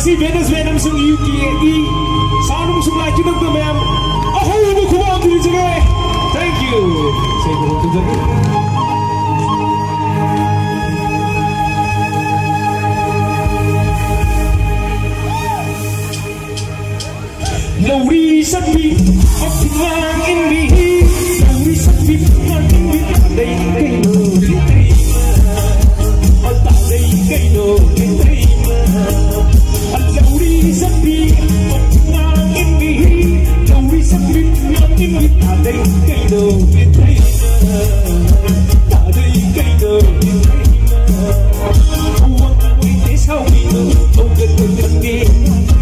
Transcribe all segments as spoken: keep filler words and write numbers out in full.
si Venus Venom sung U K E Sound sung like you know the ma'am. A whole new come on to this guy. Thank you. Say go to the no reason we up in me. No reason we up in me. They they know they they all that they they know they they no reason we up in me. No reason we up in me. They they know they they they they know they they what we is how we know. Oh good good good.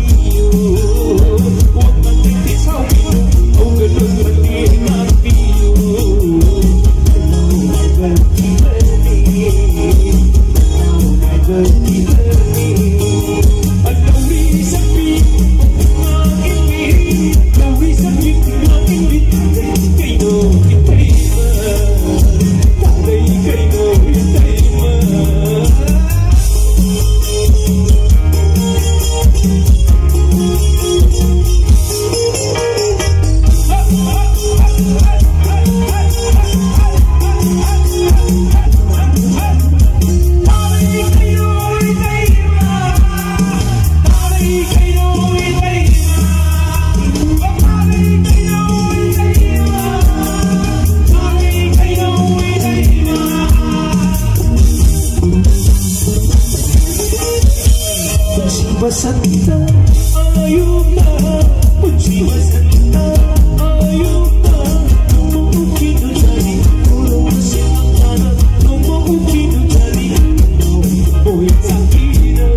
Basanta ayuda, kunci basanta ayuda, mungkin jadi pulau siapa, mungkin jadi boy sakina,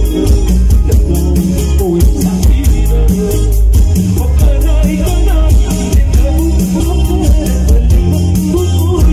boy sakina, pakai kanai, kamu boy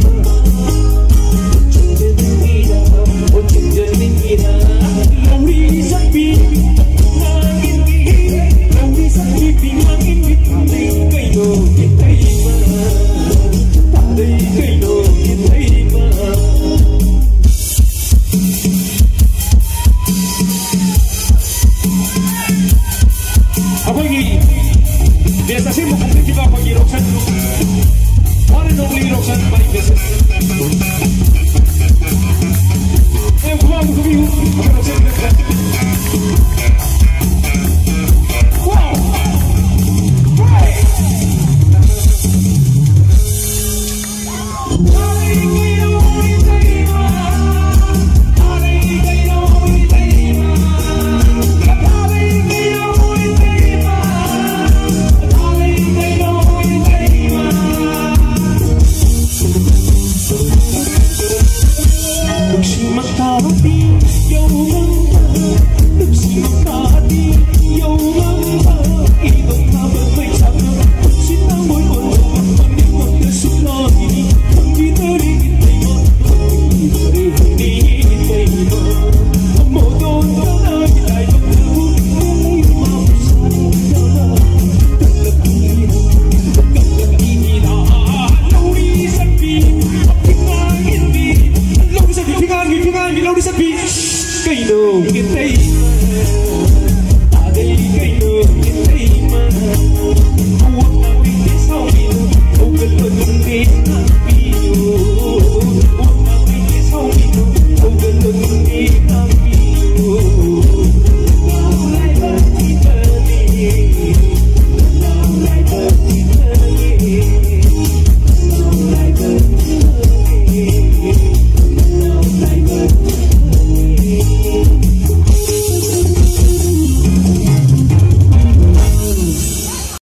biasa sih mau kompetisi apa di Roxan one and only Roxan paling biasa eh gua mau ke Roxan